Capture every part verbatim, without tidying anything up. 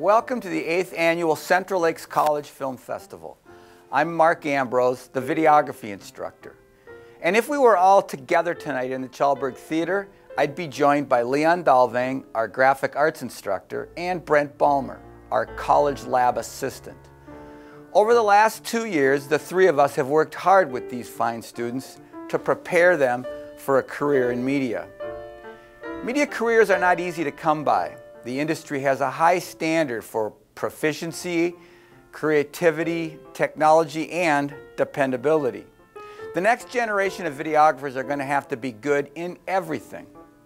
Welcome to the eighth Annual Central Lakes College Film Festival. I'm Mark Ambrose, the videography instructor. And if we were all together tonight in the Chalberg Theater, I'd be joined by Leon Dalvang, our graphic arts instructor, and Brent Balmer, our college lab assistant. Over the last two years, the three of us have worked hard with these fine students to prepare them for a career in media. Media careers are not easy to come by. The industry has a high standard for proficiency, creativity, technology, and dependability. The next generation of videographers are going to have to be good in everything.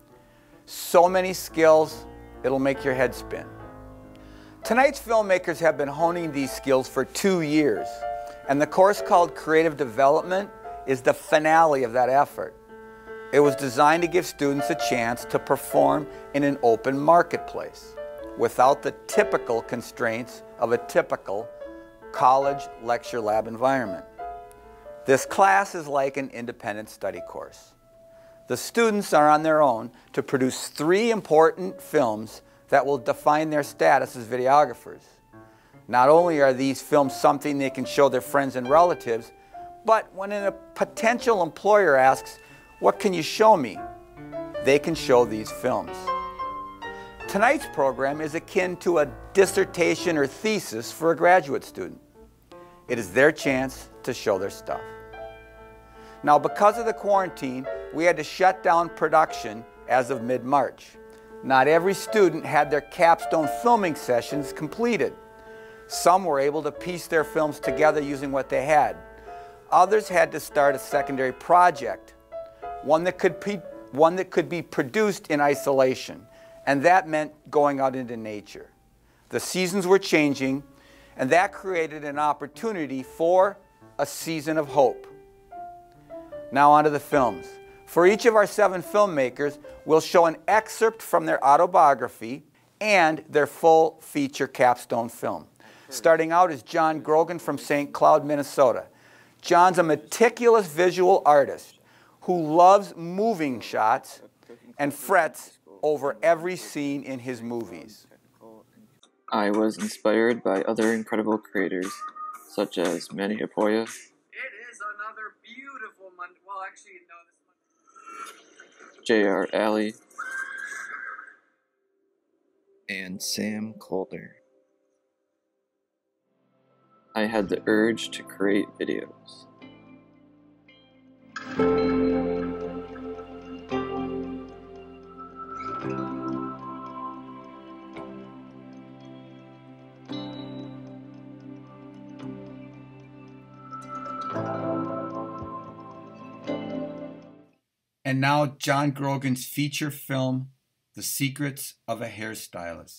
So many skills, it'll make your head spin. Tonight's filmmakers have been honing these skills for two years, and the course called Creative Development is the finale of that effort. It was designed to give students a chance to perform in an open marketplace without the typical constraints of a typical college lecture lab environment. This class is like an independent study course. The students are on their own to produce three important films that will define their status as videographers. Not only are these films something they can show their friends and relatives, but when a potential employer asks, "What can you show me?" they can show these films. Tonight's program is akin to a dissertation or thesis for a graduate student. It is their chance to show their stuff. Now, because of the quarantine, we had to shut down production as of mid-March. Not every student had their capstone filming sessions completed. Some were able to piece their films together using what they had. Others had to start a secondary project, one that could be, one that could be produced in isolation, and that meant going out into nature. The seasons were changing, and that created an opportunity for a season of hope. Now onto the films. For each of our seven filmmakers, we'll show an excerpt from their autobiography and their full feature capstone film. Starting out is John Grogan from Saint Cloud, Minnesota. John's a meticulous visual artist who loves moving shots and frets over every scene in his movies. I was inspired by other incredible creators, such as Manny Apoya. It is another beautiful Monday. Well, actually, no, this Monday. J R Alley, and Sam Calder. I had the urge to create videos. And now John Grogan's feature film, The Secrets of a Hairstylist.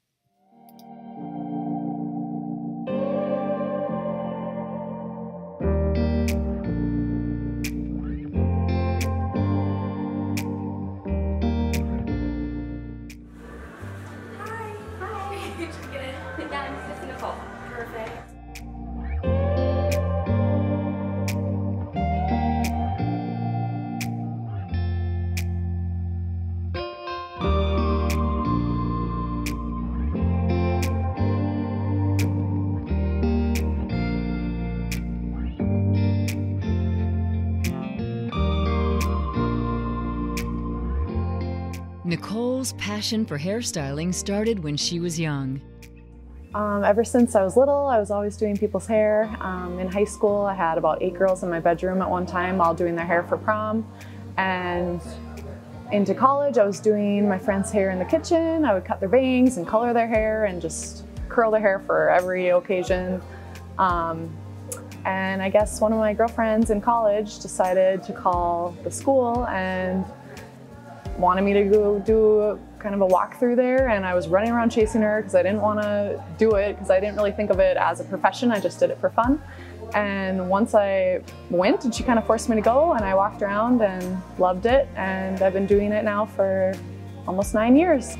Nicole's passion for hairstyling started when she was young. Um, ever since I was little, I was always doing people's hair. Um, in high school, I had about eight girls in my bedroom at one time, all doing their hair for prom. And into college, I was doing my friends' hair in the kitchen. I would cut their bangs and color their hair and just curl their hair for every occasion. Um, and I guess one of my girlfriends in college decided to call the school and wanted me to go do kind of a walkthrough there, and I was running around chasing her because I didn't want to do it because I didn't really think of it as a profession. I just did it for fun. And once I went and she kind of forced me to go, and I walked around and loved it, and I've been doing it now for almost nine years.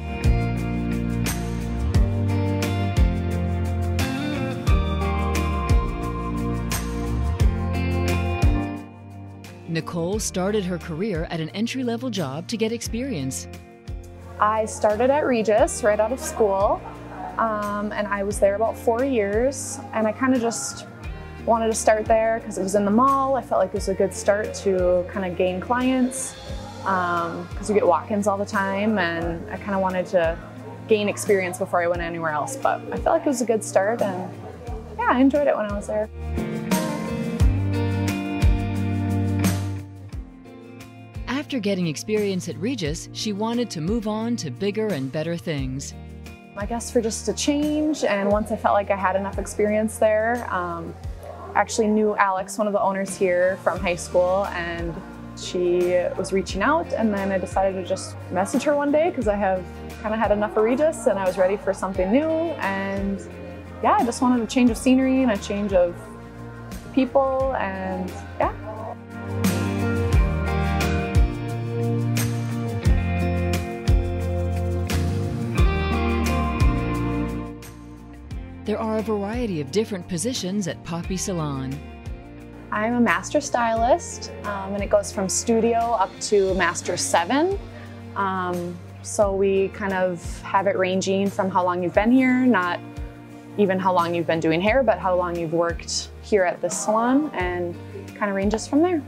Nicole started her career at an entry-level job to get experience. I started at Regis right out of school. um, and I was there about four years, and I kind of just wanted to start there because it was in the mall. I felt like it was a good start to kind of gain clients because um, you get walk-ins all the time, and I kind of wanted to gain experience before I went anywhere else. But I felt like it was a good start, and yeah, I enjoyed it when I was there. After getting experience at Regis, she wanted to move on to bigger and better things. I guess for just a change, and once I felt like I had enough experience there, um, I actually knew Alex, one of the owners here, from high school, and she was reaching out, and then I decided to just message her one day because I have kind of had enough of Regis and I was ready for something new, and yeah, I just wanted a change of scenery and a change of people, and yeah. There are a variety of different positions at Poppy Salon. I'm a master stylist, um, and it goes from studio up to master seven. Um, so we kind of have it ranging from how long you've been here, not even how long you've been doing hair, but how long you've worked here at this salon, and kind of ranges from there.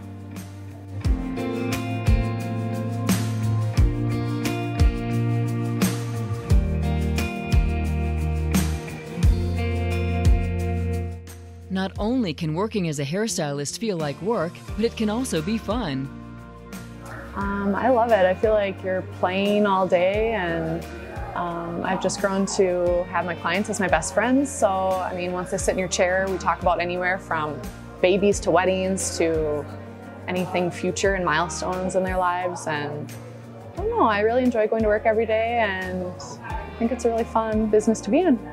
Not only can working as a hairstylist feel like work, but it can also be fun. Um, I love it. I feel like you're playing all day, and um, I've just grown to have my clients as my best friends. So, I mean, once they sit in your chair, we talk about anywhere from babies to weddings to anything future and milestones in their lives. And I don't know, I really enjoy going to work every day, and I think it's a really fun business to be in.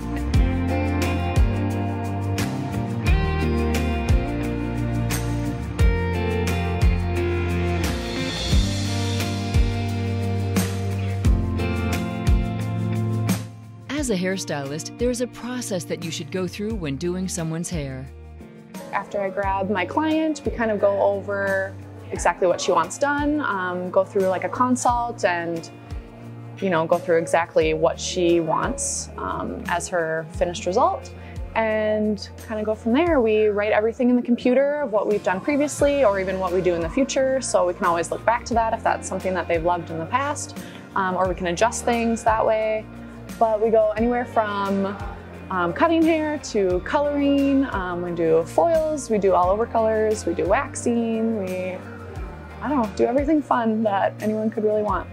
As a hairstylist, there is a process that you should go through when doing someone's hair. After I grab my client, we kind of go over exactly what she wants done, um, go through like a consult, and you know, go through exactly what she wants um, as her finished result, and kind of go from there. We write everything in the computer of what we've done previously, or even what we do in the future, so we can always look back to that if that's something that they've loved in the past, um, or we can adjust things that way. But we go anywhere from um, cutting hair to coloring. Um, we do foils, we do all over colors, we do waxing, we, I don't know, do everything fun that anyone could really want.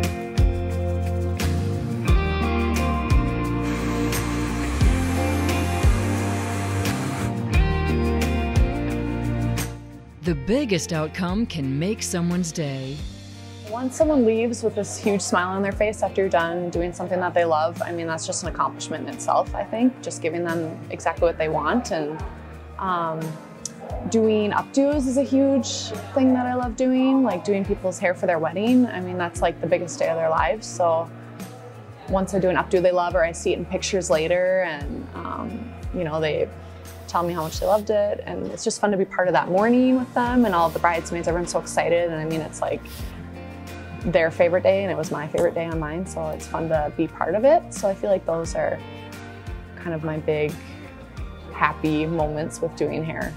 The biggest outcome can make someone's day. Once someone leaves with this huge smile on their face after you're done doing something that they love, I mean, that's just an accomplishment in itself, I think. Just giving them exactly what they want. And um, doing updos is a huge thing that I love doing, like doing people's hair for their wedding. I mean, that's like the biggest day of their lives. So once I do an updo they love, or I see it in pictures later, and um, you know, they tell me how much they loved it. And it's just fun to be part of that morning with them and all of the bridesmaids. Everyone's so excited. And I mean, it's like their favorite day, and it was my favorite day on mine, so it's fun to be part of it. So I feel like those are kind of my big happy moments with doing hair.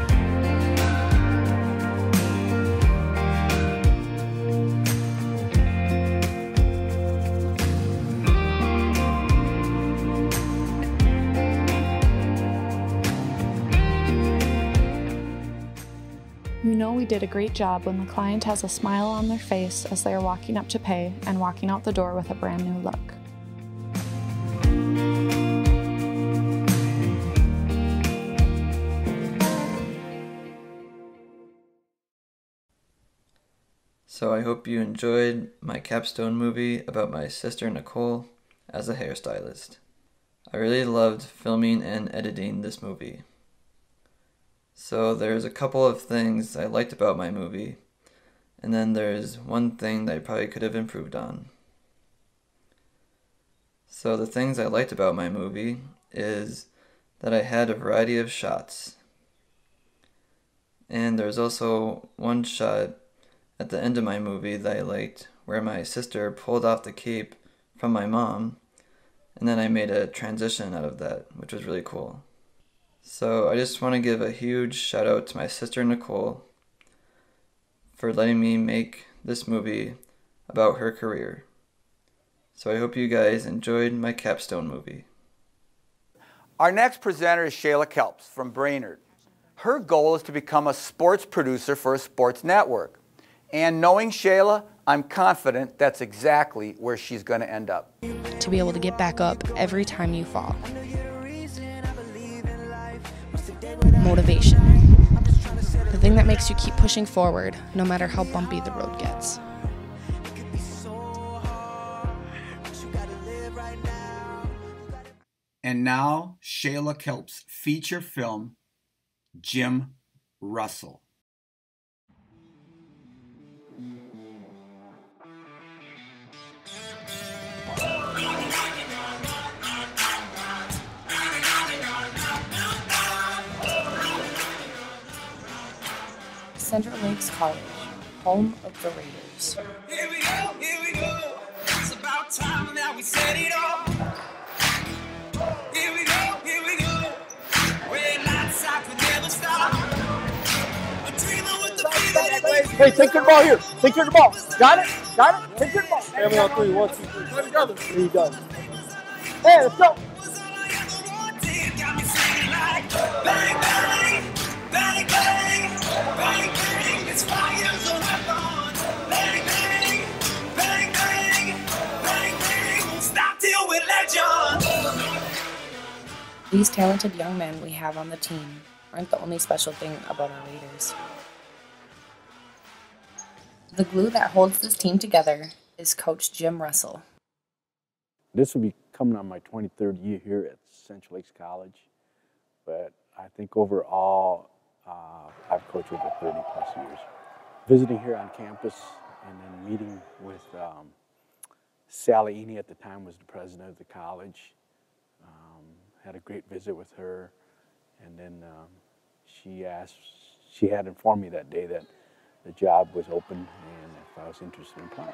You know we did a great job when the client has a smile on their face as they are walking up to pay and walking out the door with a brand new look. So I hope you enjoyed my capstone movie about my sister Nicole as a hairstylist. I really loved filming and editing this movie. So there's a couple of things I liked about my movie, and then there's one thing that I probably could have improved on. So the things I liked about my movie is that I had a variety of shots. And there's also one shot at the end of my movie that I liked, where my sister pulled off the cape from my mom, and then I made a transition out of that, which was really cool. So I just want to give a huge shout out to my sister Nicole for letting me make this movie about her career. So I hope you guys enjoyed my capstone movie. Our next presenter is Shayla Kelps from Brainerd. Her goal is to become a sports producer for a sports network. And knowing Shayla, I'm confident that's exactly where she's going to end up. To be able to get back up every time you fall. Motivation. The thing that makes you keep pushing forward, no matter how bumpy the road gets. And now, Shayla Kelps' feature film, Jim Russell. Central Lakes College, home of the Raiders. Here we go, here we go. It's about time that we set it off. Here we go, here we go. Red lights I could never stop. A dreamer with the fever. Hey, take your ball here. Take your ball. Got it? Got it? Take your ball. Family on three. One, two, three. Play together. There you go. Hey, let's go. Was all I ever wanted. Got me singing like bang, bang, bang, bang, bang, bang. This fire's a weapon. Bang, bang, bang, bang, bang, bang. Won't stop till we're legends. These talented young men we have on the team aren't the only special thing about our Raiders. The glue that holds this team together is Coach Jim Russell. This will be coming on my twenty-third year here at Central Lakes College, but I think overall uh, I've coached over thirty plus years. Visiting here on campus and then meeting with um, Sally Eny at the time was the president of the college. Um, had a great visit with her, and then um, she asked, she had informed me that day that the job was open and if I was interested in applying.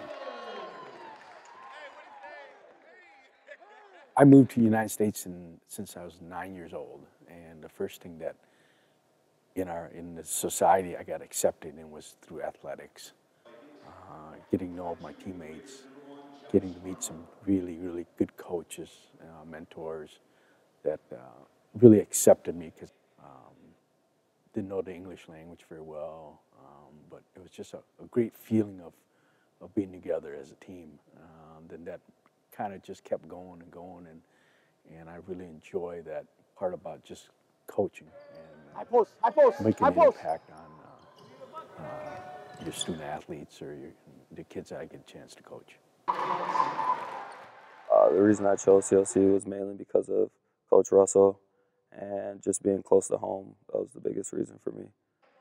I moved to the United States in, since I was nine years old, and the first thing that in our in the society I got accepted in was through athletics. Uh, getting to know my teammates, getting to meet some really, really good coaches, uh, mentors that uh, really accepted me because um, didn't know the English language very well, um, but it was just a, a great feeling of, of being together as a team. Um, then that kind of just kept going and going, and and I really enjoy that part about just coaching and High post, high post, making high an post. impact on uh, uh, your student athletes or your, the kids that I get a chance to coach. Uh, the reason I chose C L C was mainly because of Coach Russell and just being close to home. That was the biggest reason for me.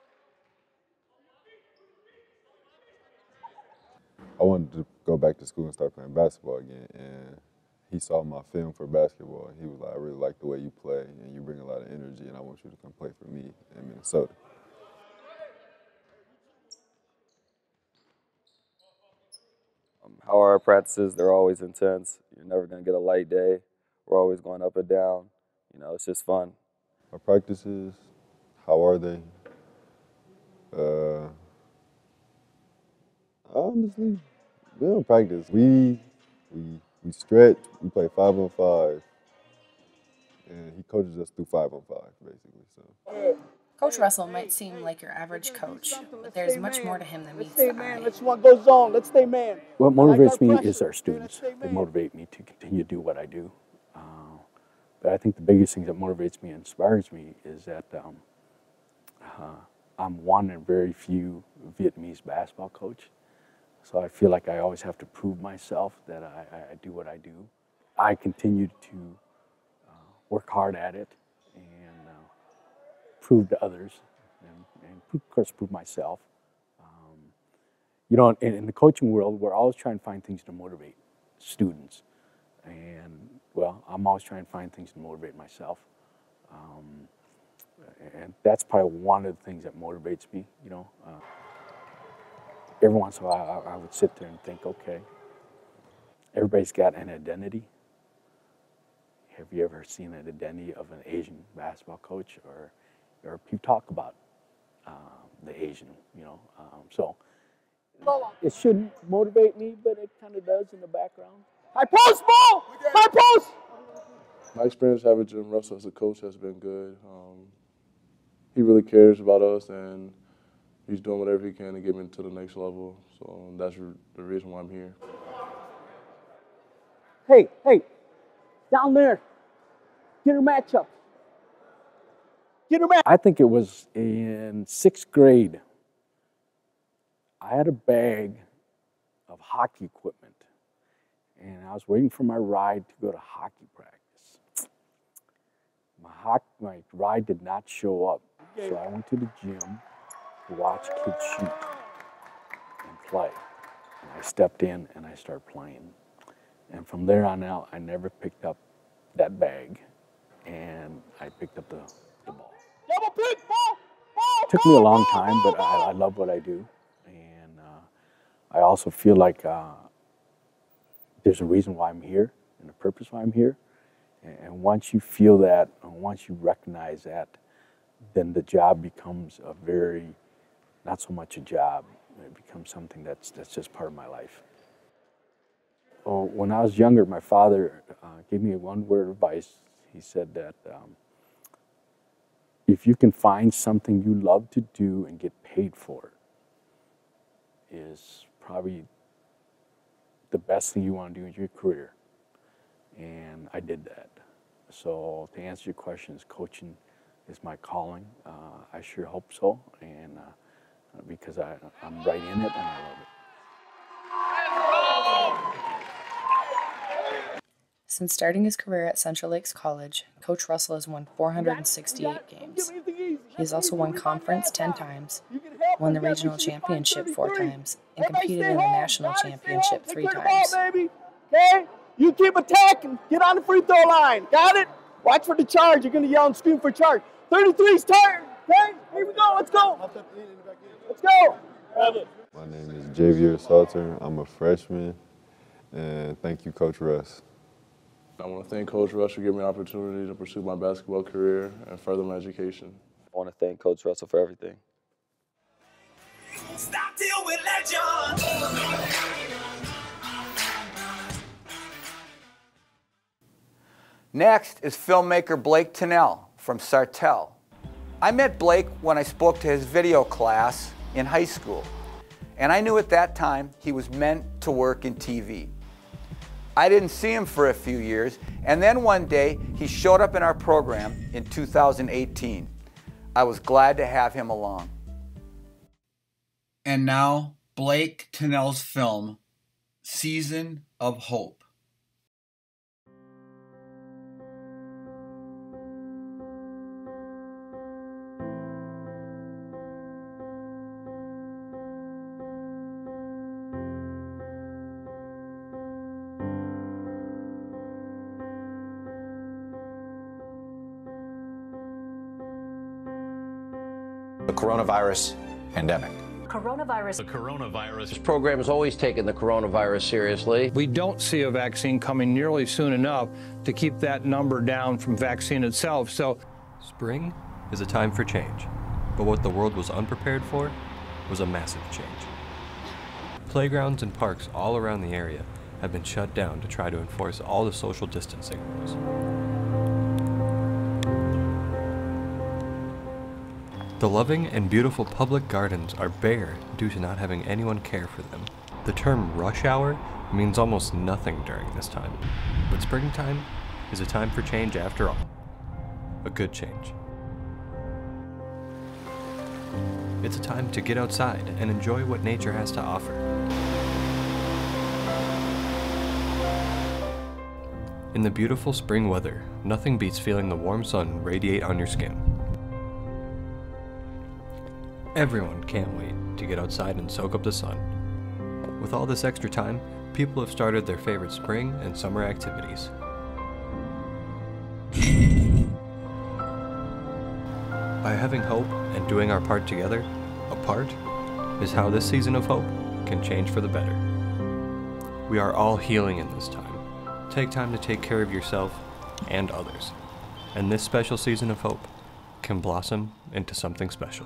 I wanted to go back to school and start playing basketball again, and he saw my film for basketball, and he was like, I really like the way you play, and you bring a lot of energy, and I want you to come play for me in Minnesota. Um, how are our practices? They're always intense. You're never going to get a light day. We're always going up and down. You know, it's just fun. Our practices, how are they? Uh, honestly, we don't practice. We, we, we stretch, we play five on five, and he coaches us through five on five, basically. So. Coach Russell might seem like your average coach, but there's much more to him than meets the eye. Let's one go zone. Let's stay man. What motivates me is our students. They motivate me to continue to do what I do. Uh, but I think the biggest thing that motivates me and inspires me is that um, uh, I'm one in very few Vietnamese basketball coach. So I feel like I always have to prove myself that I, I do what I do. I continue to uh, work hard at it and uh, prove to others, and, and of course prove myself. Um, you know, in, in the coaching world, we're always trying to find things to motivate students. And, well, I'm always trying to find things to motivate myself. Um, and that's probably one of the things that motivates me, you know. Uh, every once in a while, I, I would sit there and think, okay, everybody's got an identity. have you ever seen an identity of an Asian basketball coach, or, or people talk about um, the Asian, you know? Um, so it shouldn't motivate me, but it kind of does in the background. High post ball! High post! My experience having Jim Russell as a coach has been good. Um, he really cares about us, and he's doing whatever he can to get me to the next level. So that's the reason why I'm here. Hey, hey, down there, get her matchup. Get her match. I think it was in sixth grade. I had a bag of hockey equipment, and I was waiting for my ride to go to hockey practice. My, hockey, my ride did not show up, so I went to the gym to watch kids shoot and play. And I stepped in and I started playing. And from there on out, I never picked up that bag, and I picked up the, the ball. Double pick, ball, ball, It took me a long time, but I, I love what I do. And uh, I also feel like uh, there's a reason why I'm here and a purpose why I'm here. And once you feel that, and once you recognize that, then the job becomes a very, not so much a job, it becomes something that's, that's just part of my life. Well, when I was younger, my father uh, gave me one word of advice. He said that um, if you can find something you love to do and get paid for it, is probably the best thing you want to do in your career. And I did that. So to answer your questions, coaching is my calling. Uh, I sure hope so, and uh, because I, I'm right in it and I love it. Since starting his career at Central Lakes College, Coach Russell has won four hundred sixty-eight games. He has also won conference ten times, won the regional championship four times, and competed in the national championship three times. Okay? You keep attacking. Get on the free throw line. Got it? Watch for the charge. You're going to yell and scream for charge. thirty-three's turn. Okay? Here we go. Let's go. Let's go. My name is Javier Salter. I'm a freshman, and thank you, Coach Russ. I want to thank Coach Russ for giving me an opportunity to pursue my basketball career and further my education. I want to thank Coach Russell for everything. Stop till we're legends. Next is filmmaker Blake Tennell from Sartell. I met Blake when I spoke to his video class in high school, and I knew at that time he was meant to work in T V. I didn't see him for a few years, and then one day he showed up in our program in two thousand eighteen. I was glad to have him along. And now, Blake Tennell's film, Season of Hope. The coronavirus pandemic. Coronavirus. The coronavirus. This program has always taken the coronavirus seriously. We don't see a vaccine coming nearly soon enough to keep that number down from vaccine itself. So, spring is a time for change, but what the world was unprepared for was a massive change. Playgrounds and parks all around the area have been shut down to try to enforce all the social distancing rules. The loving and beautiful public gardens are bare due to not having anyone care for them. The term rush hour means almost nothing during this time, but springtime is a time for change after all. A good change. It's a time to get outside and enjoy what nature has to offer. In the beautiful spring weather, nothing beats feeling the warm sun radiate on your skin. Everyone can't wait to get outside and soak up the sun. With all this extra time, people have started their favorite spring and summer activities. By having hope and doing our part together, a part is how this season of hope can change for the better. We are all healing in this time. Take time to take care of yourself, and others. And this special season of hope can blossom into something special.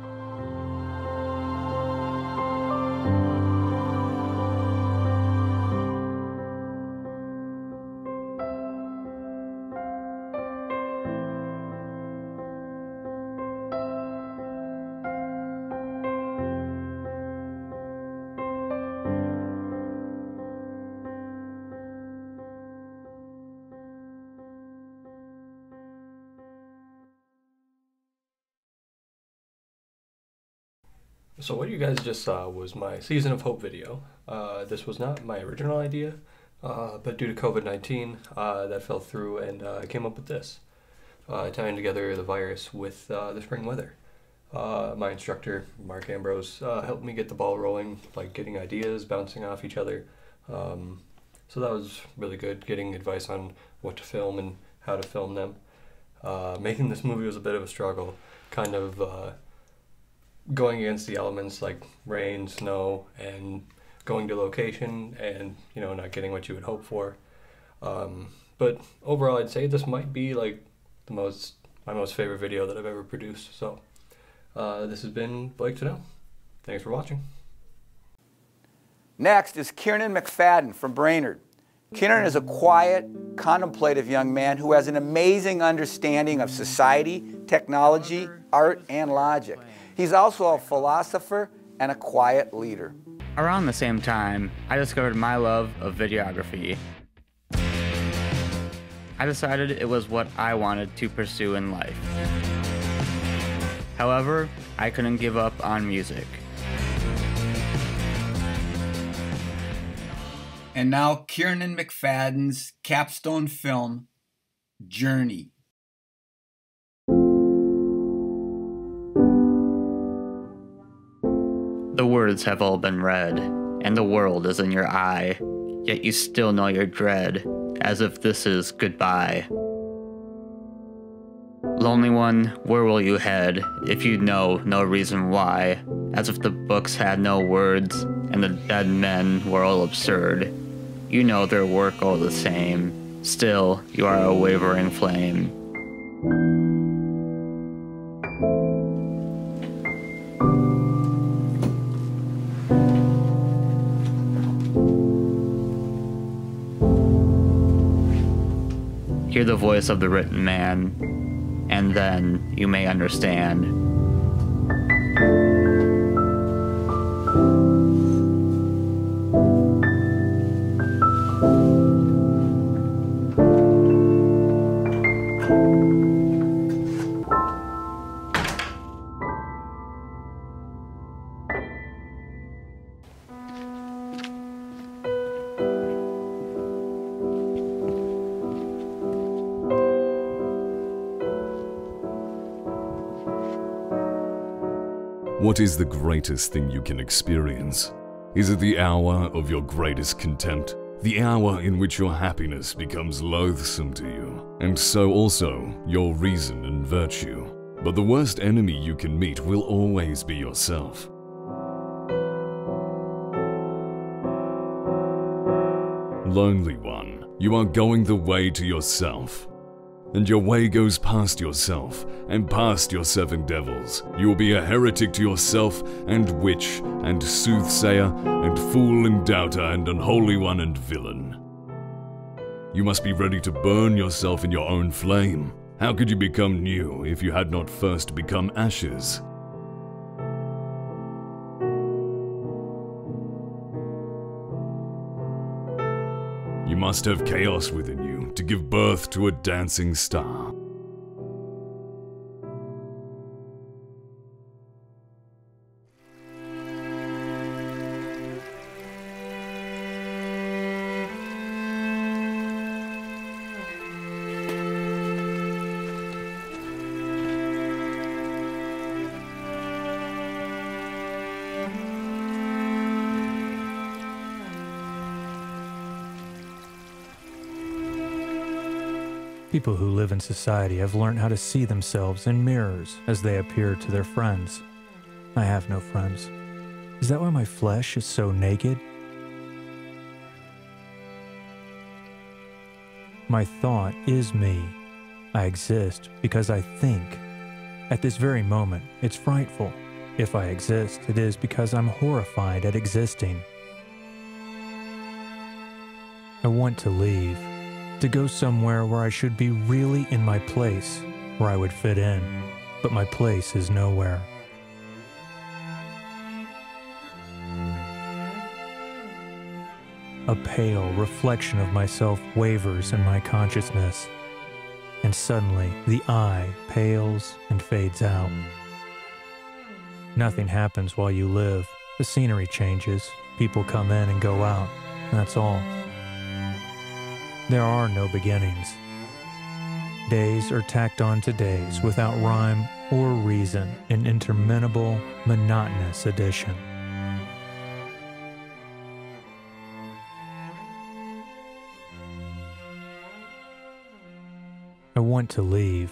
So what you guys just saw was my Season of Hope video. Uh, this was not my original idea, uh, but due to COVID nineteen, uh, that fell through, and uh, I came up with this, uh, tying together the virus with uh, the spring weather. Uh, my instructor, Mark Ambrose, uh, helped me get the ball rolling, like getting ideas, bouncing off each other. Um, so that was really good, getting advice on what to film and how to film them. Uh, making this movie was a bit of a struggle, kind of uh, going against the elements like rain, snow, and going to location and, you know, not getting what you would hope for. Um, but overall, I'd say this might be like the most, my most favorite video that I've ever produced. So uh, this has been Blake to Know. Thanks for watching. Next is Kieran McFadden from Brainerd. Kieran is a quiet, contemplative young man who has an amazing understanding of society, technology, art, and logic. He's also a philosopher and a quiet leader. Around the same time, I discovered my love of videography. I decided it was what I wanted to pursue in life. However, I couldn't give up on music. And now Kieran McFadden's capstone film, Journey. The words have all been read, and the world is in your eye, yet you still know your dread, as if this is goodbye. Lonely one, where will you head, if you know no reason why, as if the books had no words, and the dead men were all absurd. You know their work all the same, still you are a wavering flame. Hear the voice of the written man, and then you may understand. What is the greatest thing you can experience? Is it the hour of your greatest contempt? The hour in which your happiness becomes loathsome to you, and so also your reason and virtue. But the worst enemy you can meet will always be yourself. Lonely one, you are going the way to yourself. And your way goes past yourself, and past your seven devils. You will be a heretic to yourself, and witch, and soothsayer, and fool and doubter, and unholy one and villain. You must be ready to burn yourself in your own flame. How could you become new if you had not first become ashes? You must have chaos within you to give birth to a dancing star. People who live in society have learned how to see themselves in mirrors as they appear to their friends. I have no friends. Is that why my flesh is so naked? My thought is me. I exist because I think. At this very moment, it's frightful. If I exist, it is because I'm horrified at existing. I want to leave, to go somewhere where I should be really in my place, where I would fit in, but my place is nowhere. A pale reflection of myself wavers in my consciousness, and suddenly the I pales and fades out. Nothing happens while you live. The scenery changes, people come in and go out, that's all. There are no beginnings. Days are tacked on to days without rhyme or reason, an interminable, monotonous addition. I want to leave.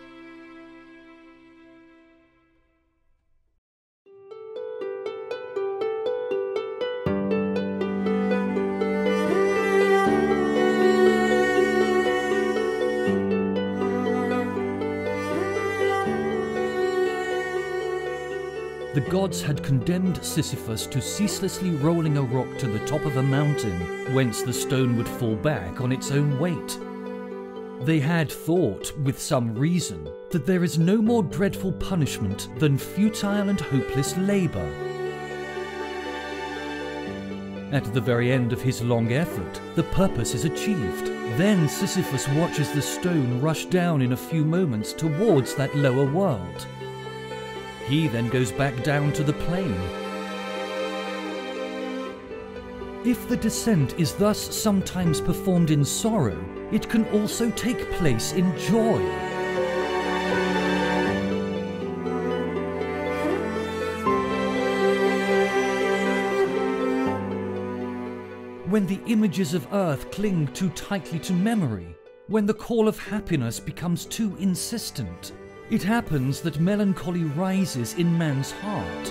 The gods had condemned Sisyphus to ceaselessly rolling a rock to the top of a mountain, whence the stone would fall back on its own weight. They had thought, with some reason, that there is no more dreadful punishment than futile and hopeless labour. At the very end of his long effort, the purpose is achieved. Then Sisyphus watches the stone rush down in a few moments towards that lower world. He then goes back down to the plain. If the descent is thus sometimes performed in sorrow, it can also take place in joy. When the images of earth cling too tightly to memory, when the call of happiness becomes too insistent, it happens that melancholy rises in man's heart.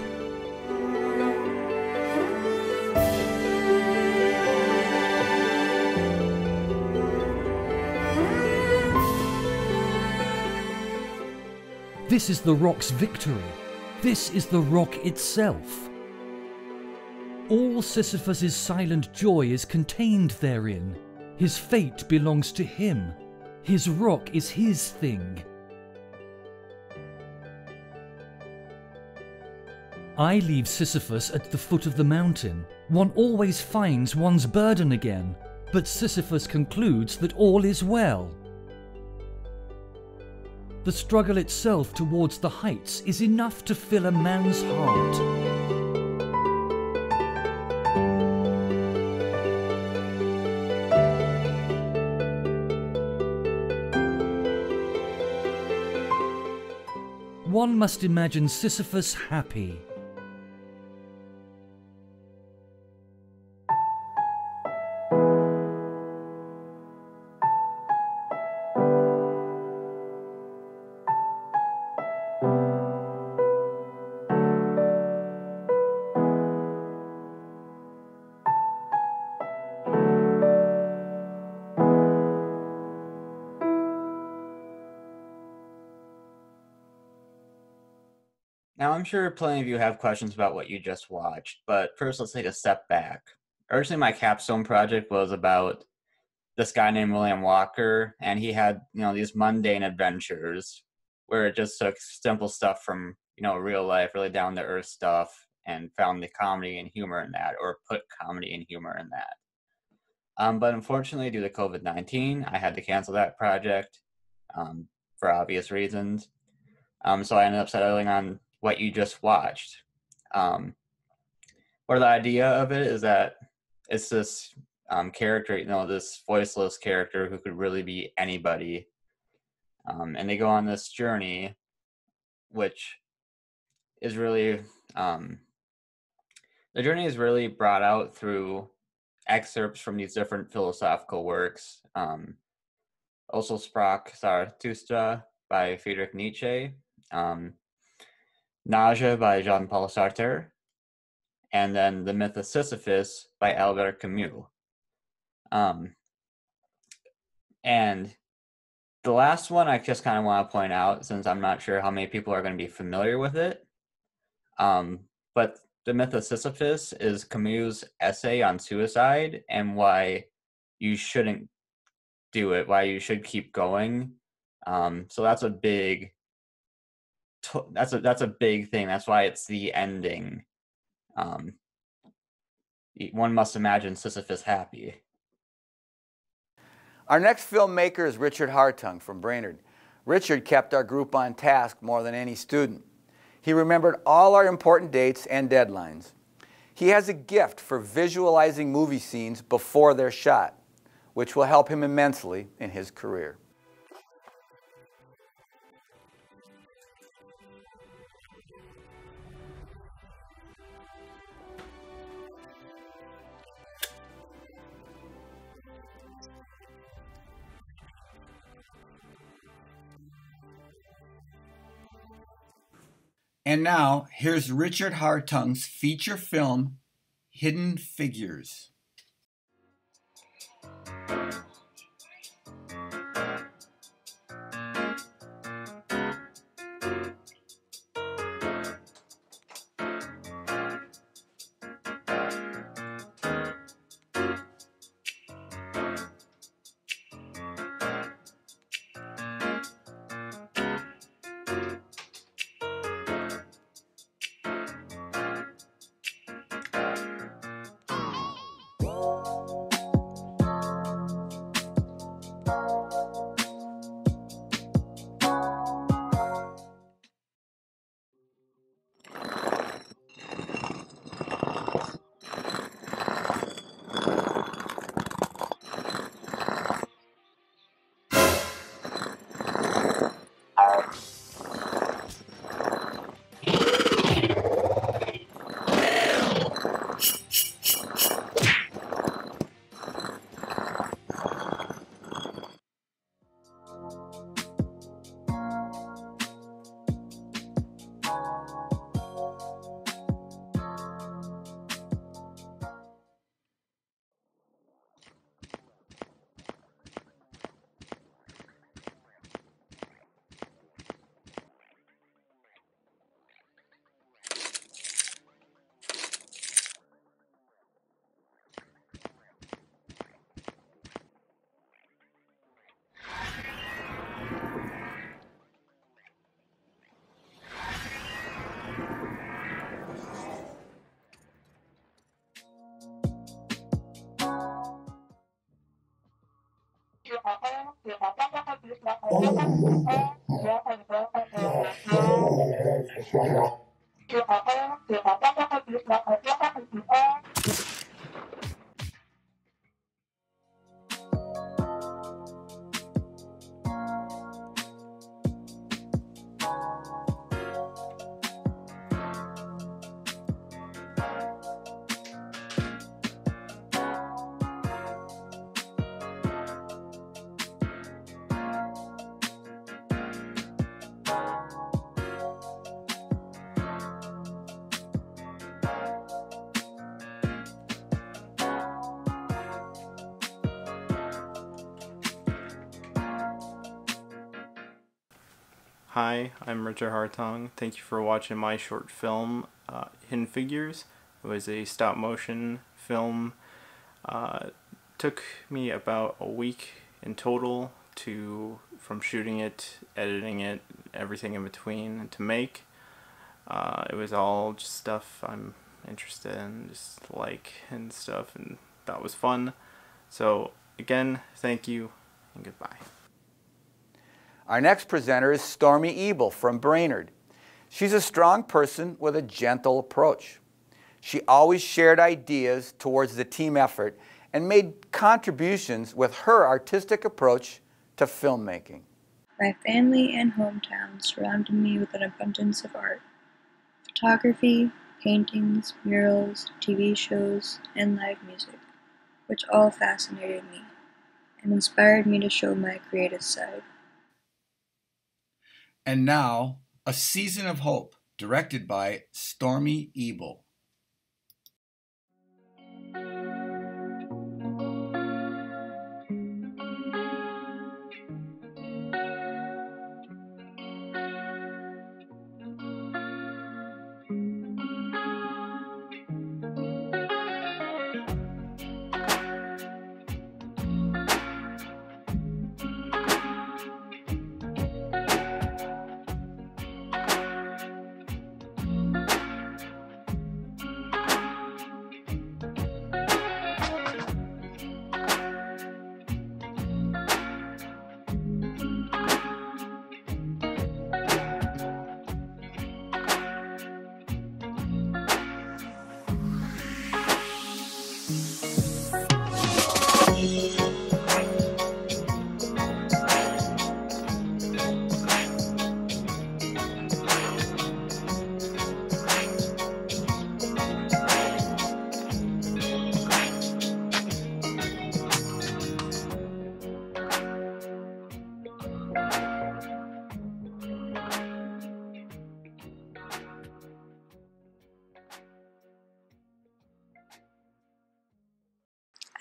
This is the rock's victory. This is the rock itself. All Sisyphus's silent joy is contained therein. His fate belongs to him. His rock is his thing. I leave Sisyphus at the foot of the mountain. One always finds one's burden again, but Sisyphus concludes that all is well. The struggle itself towards the heights is enough to fill a man's heart. One must imagine Sisyphus happy. Now, I'm sure plenty of you have questions about what you just watched, but first let's take a step back. Originally, my capstone project was about this guy named William Walker, and he had, you know, these mundane adventures where it just took simple stuff from, you know, real life, really down-to-earth stuff, and found the comedy and humor in that, or put comedy and humor in that. Um, but unfortunately, due to COVID nineteen, I had to cancel that project um, for obvious reasons. Um, so I ended up settling on what you just watched. Um, or the idea of it is that it's this um, character, you know, this voiceless character who could really be anybody. Um, and they go on this journey, which is really, um, the journey is really brought out through excerpts from these different philosophical works. Um, also Sprach Zarathustra by Friedrich Nietzsche, um, Nausea by Jean-Paul Sartre, and then The Myth of Sisyphus by Albert Camus. Um, And the last one I just kind of want to point out, since I'm not sure how many people are going to be familiar with it. Um, but The Myth of Sisyphus is Camus' essay on suicide and why you shouldn't do it, why you should keep going. Um, so that's a big, that's a that's a big thing. That's why it's the ending. Um, one must imagine Sisyphus happy. Our next filmmaker is Richard Hartung from Brainerd. Richard kept our group on task more than any student. He remembered all our important dates and deadlines. He has a gift for visualizing movie scenes before they're shot, which will help him immensely in his career. And now, here's Richard Hartung's feature film, Hidden Figures. Hi, I'm Richard Hartung. Thank you for watching my short film, uh, Hidden Figures. It was a stop motion film. Uh, took me about a week in total to from shooting it, editing it, everything in between to make. Uh, it was all just stuff I'm interested in, just like and stuff, and that was fun. So again, thank you and goodbye. Our next presenter is Stormy Ebel from Brainerd. She's a strong person with a gentle approach. She always shared ideas towards the team effort and made contributions with her artistic approach to filmmaking. My family and hometown surrounded me with an abundance of art. Photography, paintings, murals, T V shows, and live music, which all fascinated me and inspired me to show my creative side. And now, A Season of Hope, directed by Stormy Ebel.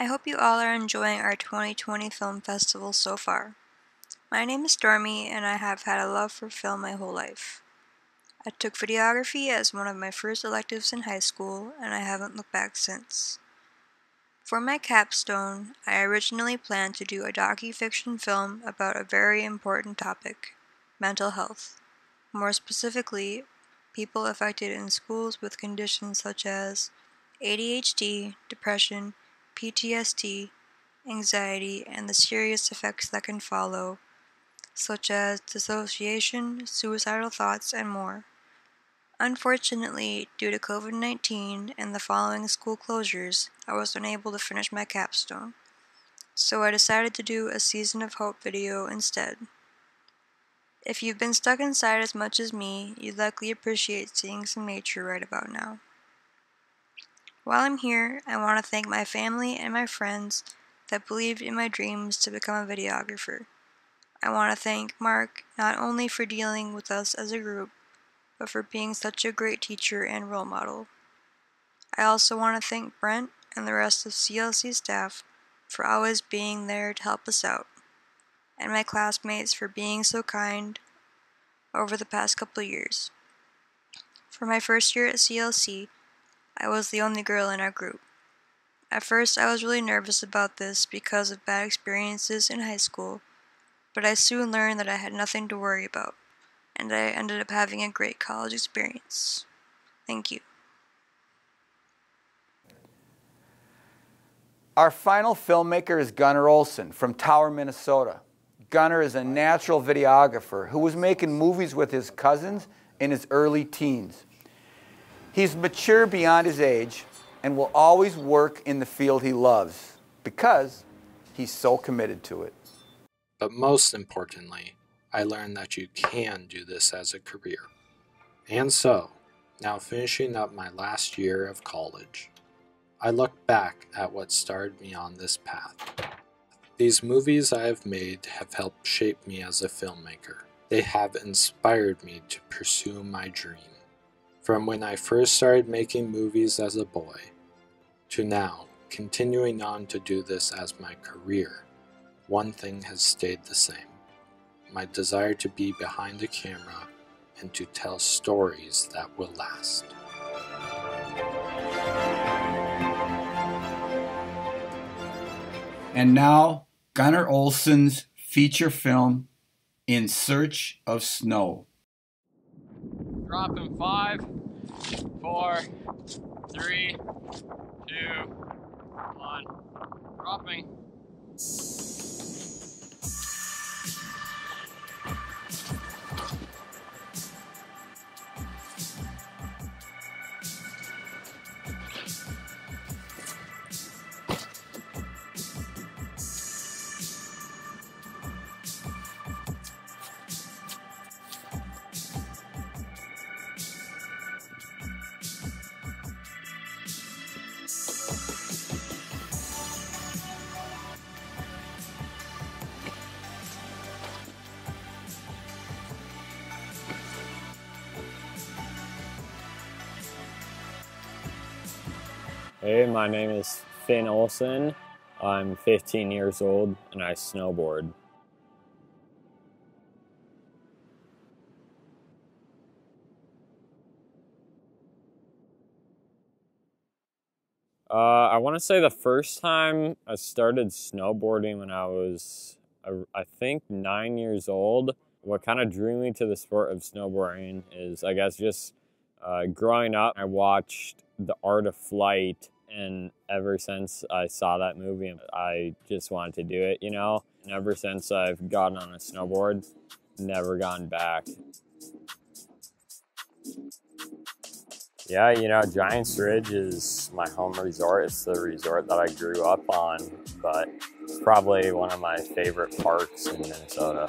I hope you all are enjoying our twenty twenty Film Festival so far. My name is Stormy, and I have had a love for film my whole life. I took videography as one of my first electives in high school, and I haven't looked back since. For my capstone, I originally planned to do a docu-fiction film about a very important topic, mental health. More specifically, people affected in schools with conditions such as A D H D, depression, P T S D, anxiety, and the serious effects that can follow, such as dissociation, suicidal thoughts, and more. Unfortunately, due to COVID nineteen and the following school closures, I was unable to finish my capstone, so I decided to do a Season of Hope video instead. If you've been stuck inside as much as me, you'd likely appreciate seeing some nature right about now. While I'm here, I want to thank my family and my friends that believed in my dreams to become a videographer. I want to thank Mark not only for dealing with us as a group, but for being such a great teacher and role model. I also want to thank Brent and the rest of C L C staff for always being there to help us out, and my classmates for being so kind over the past couple of years. For my first year at C L C, I was the only girl in our group. At first, I was really nervous about this because of bad experiences in high school, but I soon learned that I had nothing to worry about, and I ended up having a great college experience. Thank you. Our final filmmaker is Gunnar Olson from Tower, Minnesota. Gunnar is a natural videographer who was making movies with his cousins in his early teens. He's mature beyond his age and will always work in the field he loves because he's so committed to it. But most importantly, I learned that you can do this as a career. And so, now finishing up my last year of college, I look back at what started me on this path. These movies I have made have helped shape me as a filmmaker. They have inspired me to pursue my dream. From when I first started making movies as a boy, to now, continuing on to do this as my career, one thing has stayed the same. My desire to be behind the camera and to tell stories that will last. And now, Gunnar Olson's feature film, In Search of Snow. Drop in five, four, three, two, one. Dropping. Hey, my name is Finn Olson. I'm fifteen years old and I snowboard. Uh, I want to say the first time I started snowboarding when I was, I think, nine years old. What kind of drew me to the sport of snowboarding is, I guess, just uh, growing up, I watched The Art of Flight, and ever since I saw that movie, I just wanted to do it, you know? And ever since I've gotten on a snowboard, never gone back. Yeah, you know, Giants Ridge is my home resort. It's the resort that I grew up on, but it's probably one of my favorite parks in Minnesota.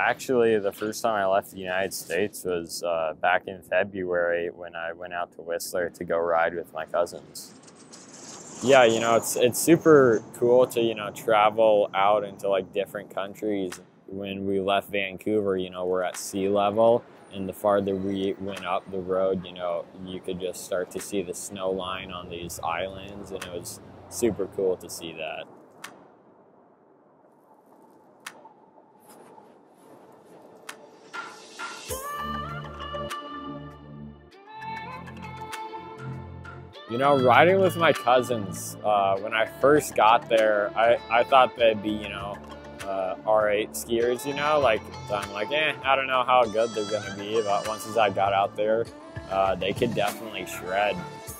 actually, the first time I left the United States was uh, back in February when I went out to Whistler to go ride with my cousins. Yeah, you know, it's it's super cool to, you know, travel out into like different countries. When we left Vancouver, you know, we're at sea level, and the farther we went up the road, you know, you could just start to see the snow line on these islands, and it was super cool to see that. You know, riding with my cousins, uh, when I first got there, I, I thought they'd be, you know, uh, R eight skiers, you know, like, so I'm like, eh, I don't know how good they're going to be, but once I got out there, uh, they could definitely shred.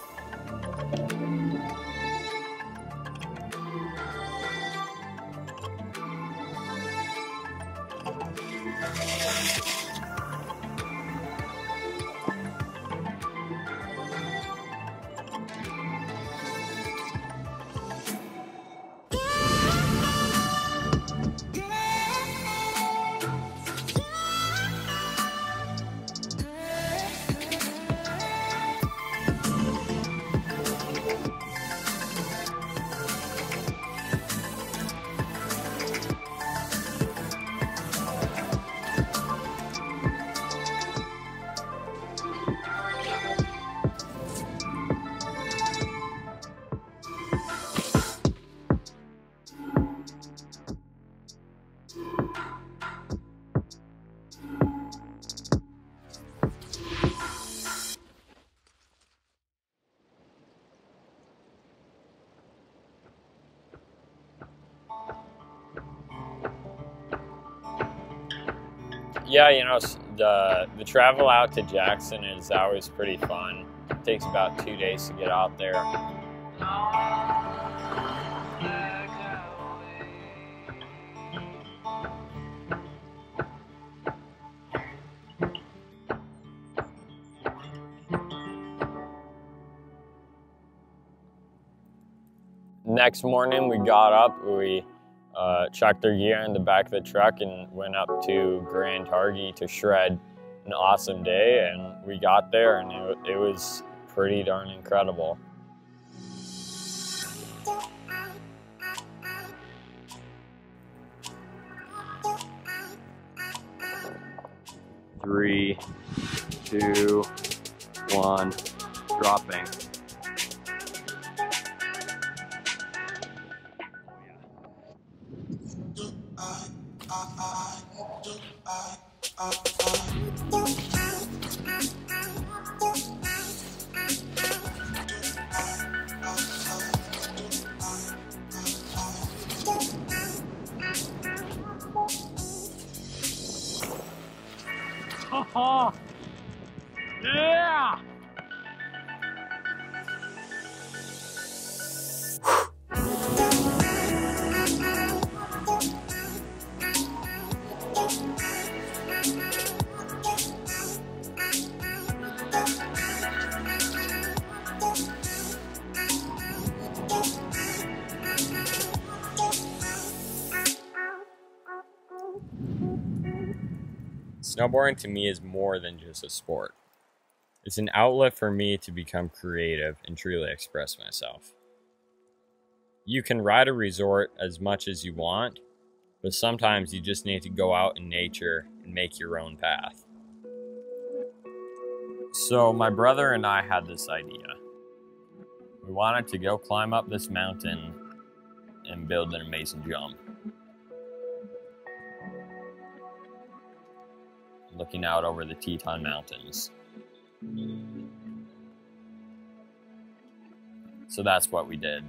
Yeah, you know, the, the travel out to Jackson is always pretty fun. It takes about two days to get out there. Next morning we got up, we Uh, chucked their gear in the back of the truck and went up to Grand Targhee to shred an awesome day, and we got there and it, it was pretty darn incredible. Three, two, one, dropping. Oh, yeah! Snowboarding to me is more than just a sport. It's an outlet for me to become creative and truly express myself. You can ride a resort as much as you want, but sometimes you just need to go out in nature and make your own path. So my brother and I had this idea. We wanted to go climb up this mountain and build an amazing jump. Looking out over the Teton Mountains. So that's what we did.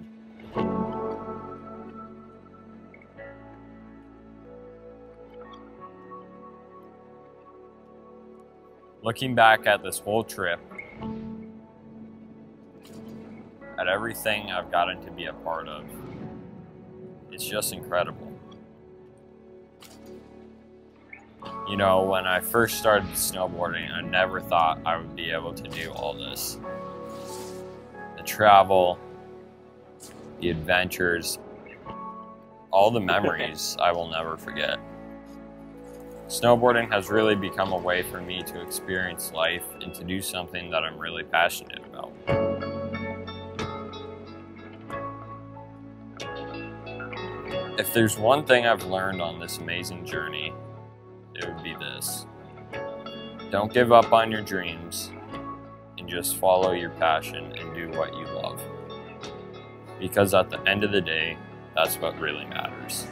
Looking back at this whole trip, at everything I've gotten to be a part of, it's just incredible. You know, when I first started snowboarding, I never thought I would be able to do all this. The travel, the adventures, all the memories I will never forget. Snowboarding has really become a way for me to experience life and to do something that I'm really passionate about. If there's one thing I've learned on this amazing journey, it would be this. Don't give up on your dreams and just follow your passion and do what you love. Because at the end of the day, that's what really matters.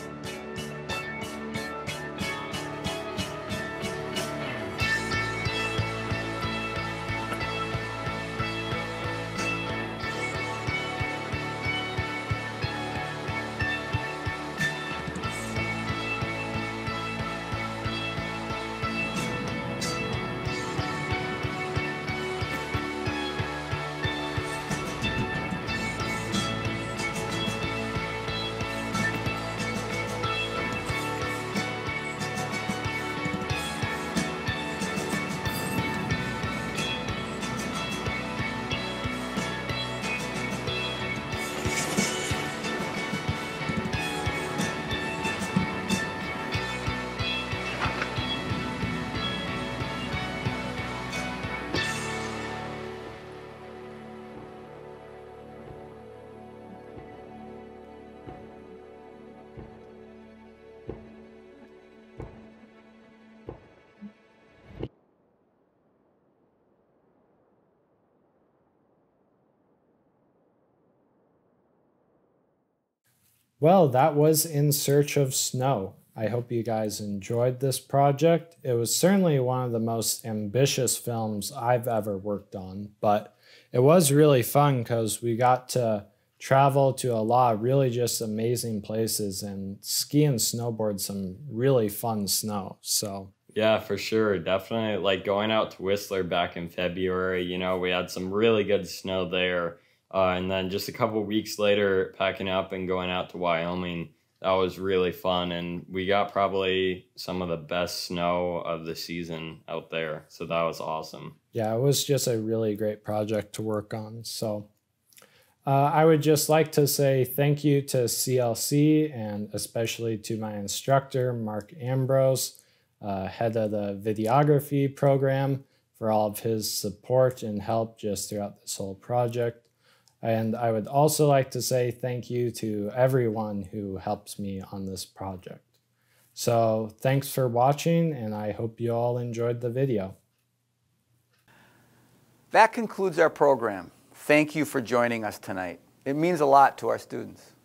Well, that was In Search of Snow. I hope you guys enjoyed this project. It was certainly one of the most ambitious films I've ever worked on, but it was really fun because we got to travel to a lot of really just amazing places and ski and snowboard some really fun snow. So Yeah, for sure. Definitely like going out to Whistler back in February, you know, we had some really good snow there. Uh, and then just a couple weeks later, packing up and going out to Wyoming. That was really fun. And we got probably some of the best snow of the season out there. So that was awesome. Yeah, it was just a really great project to work on. So uh, I would just like to say thank you to C L C and especially to my instructor, Mark Ambrose, uh, head of the videography program, for all of his support and help just throughout this whole project. And I would also like to say thank you to everyone who helps me on this project. So thanks for watching, and I hope you all enjoyed the video. That concludes our program. Thank you for joining us tonight. It means a lot to our students.